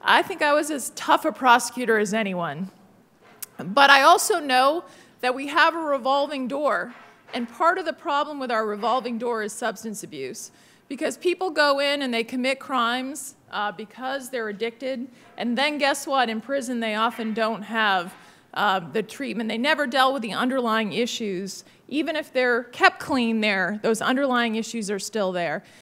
I think I was as tough a prosecutor as anyone. But I also know that we have a revolving door, and part of the problem with our revolving door is substance abuse. Because people go in and they commit crimes because they're addicted, and then guess what? In prison they often don't have the treatment. They never dealt with the underlying issues. Even if they're kept clean there, those underlying issues are still there.